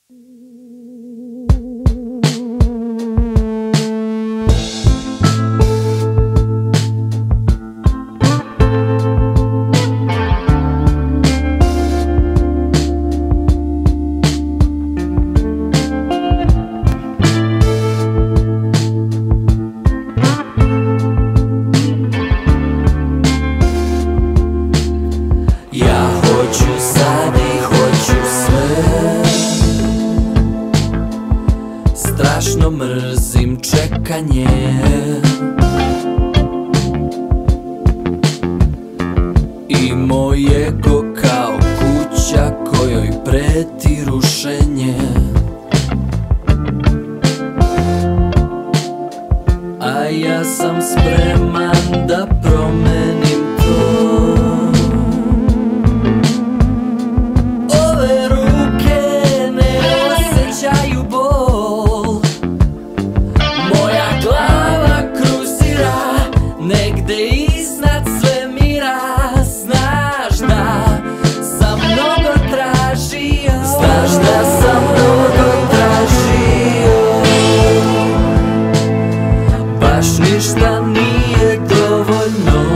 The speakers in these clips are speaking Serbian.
Strašno mrzim čekanje, i moje go kao kuća kojoj preti rušenje. A ja sam spreman da promenim to. Ove ruke ne osećaju bol, moja glava kruzira negde iznad svemira. Znaš da sam mnogo tražio, znaš da sam mnogo tražio, baš ništa nije dovoljno,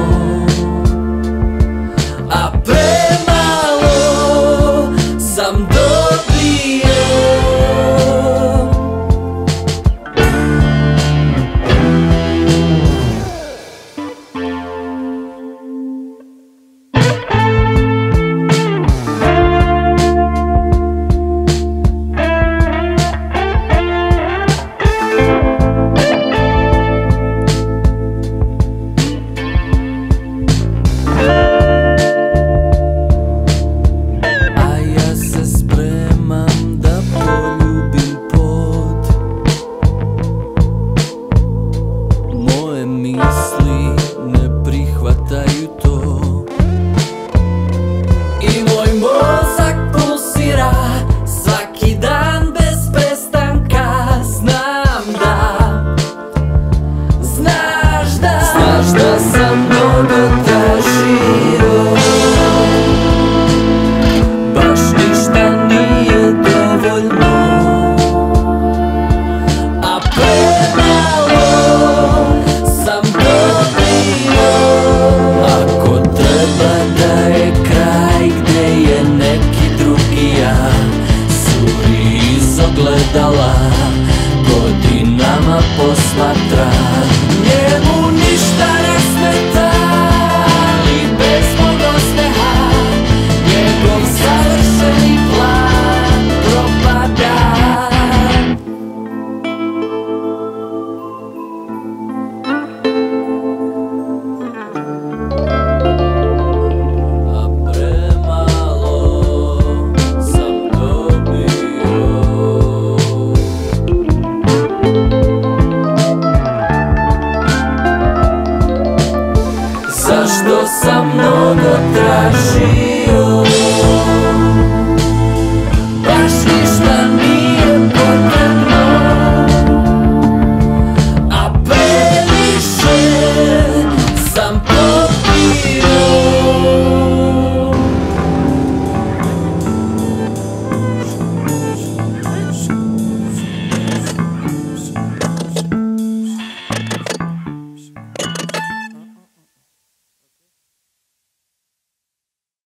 a premalo sam dobio. Da sam mnogo tražio, baš ništa nije dovoljno, a premalo sam dobio. Ako treba da je kraj gde je neki drugi ja, suri iz ogledala, godinama posmatra.